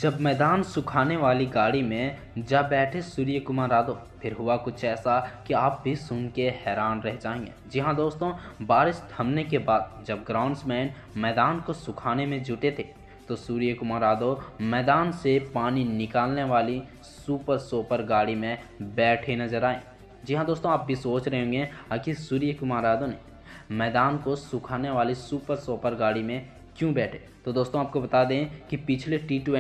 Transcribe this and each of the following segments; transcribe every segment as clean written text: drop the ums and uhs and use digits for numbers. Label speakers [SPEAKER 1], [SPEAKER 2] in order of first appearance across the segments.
[SPEAKER 1] जब मैदान सुखाने वाली गाड़ी में जा बैठे सूर्य कुमार यादव, फिर हुआ कुछ ऐसा कि आप भी सुन के हैरान रह जाएंगे। जी हाँ दोस्तों, बारिश थमने के बाद जब ग्राउंड्समैन मैदान को सुखाने में जुटे थे तो सूर्य कुमार यादव मैदान से पानी निकालने वाली सुपर सोपर गाड़ी में बैठे नजर आए। जी हाँ दोस्तों, आप भी सोच रहे होंगे आखिर सूर्य कुमार यादव ने मैदान को सुखाने वाली सुपर सोपर गाड़ी में क्यों बैठे। तो दोस्तों आपको बता दें कि पिछले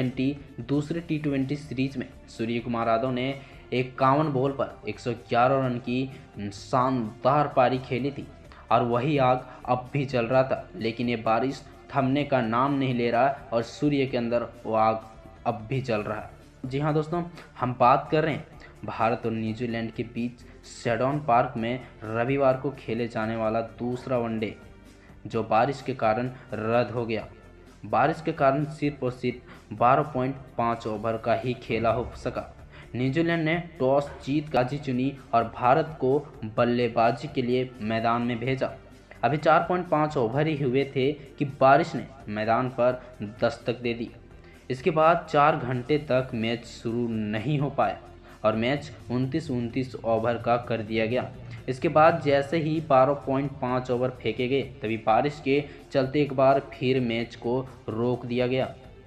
[SPEAKER 1] दूसरे टी20 सीरीज में सूर्य कुमार यादव ने 51 बॉल पर 111 रन की शानदार पारी खेली थी और वही आग अब भी चल रहा था, लेकिन ये बारिश थमने का नाम नहीं ले रहा और सूर्य के अंदर वो आग अब भी चल रहा है। जी हाँ दोस्तों, हम बात कर रहे हैं भारत और न्यूजीलैंड के बीच शेडॉन पार्क में रविवार को खेले जाने वाला दूसरा वनडे जो बारिश के कारण रद्द हो गया। बारिश के कारण सिर्फ और सिर्फ 12.5 ओवर का ही खेला हो सका। न्यूजीलैंड ने टॉस जीत बाजी चुनी और भारत को बल्लेबाजी के लिए मैदान में भेजा। अभी 4.5 ओवर ही हुए थे कि बारिश ने मैदान पर दस्तक दे दी। इसके बाद 4 घंटे तक मैच शुरू नहीं हो पाया और मैच 29 ओवर का कर दिया गया। इसके बाद जैसे ही 12.5 ओवर फेंके गए तभी बारिश के चलते एक बार फिर मैच को रोक दिया गया।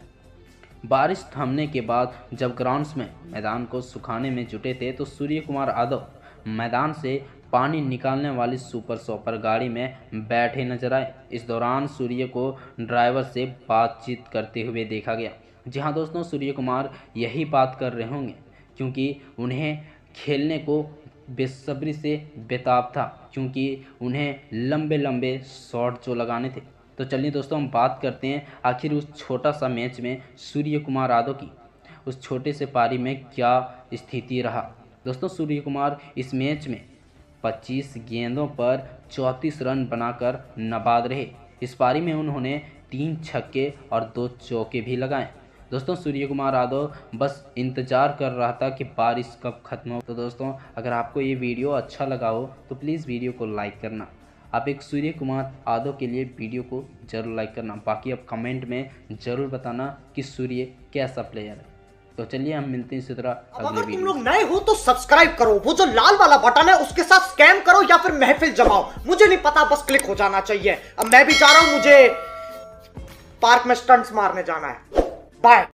[SPEAKER 1] बारिश थमने के बाद जब ग्राउंड्समैन मैदान को सुखाने में जुटे थे तो सूर्य कुमार यादव मैदान से पानी निकालने वाली सुपर सोपर गाड़ी में बैठे नजर आए। इस दौरान सूर्य को ड्राइवर से बातचीत करते हुए देखा गया। जी हाँ दोस्तों, सूर्य कुमार यही बात कर रहे होंगे क्योंकि उन्हें खेलने को बेसब्री से बेताब था, क्योंकि उन्हें लंबे लंबे शॉट जो लगाने थे। तो चलिए दोस्तों, हम बात करते हैं आखिर उस छोटा सा मैच में सूर्य कुमार यादव की उस छोटे से पारी में क्या स्थिति रहा। दोस्तों, सूर्य कुमार इस मैच में 25 गेंदों पर 34 रन बनाकर नाबाद रहे। इस पारी में उन्होंने 3 छक्के और 2 चौके भी लगाए। दोस्तों, सूर्य कुमार यादव बस इंतज़ार कर रहा था कि बारिश कब खत्म हो। तो दोस्तों, अगर आपको ये वीडियो अच्छा लगा हो तो प्लीज़ वीडियो को लाइक करना। आप एक सूर्य कुमार यादव के लिए वीडियो को जरूर लाइक करना। बाकी आप कमेंट में ज़रूर बताना कि सूर्य कैसा प्लेयर है। तो चलिए हम मिलते हैं इसी तरह अगले
[SPEAKER 2] अगर
[SPEAKER 1] वीडियो।
[SPEAKER 2] तुम लोग नए हो तो सब्सक्राइब करो, वो जो लाल वाला बटन है उसके साथ स्कैम करो या फिर महफिल जमाओ, मुझे नहीं पता, बस क्लिक हो जाना चाहिए। अब मैं भी जा रहा हूं, मुझे पार्क में स्टंट्स मारने जाना है। बाय।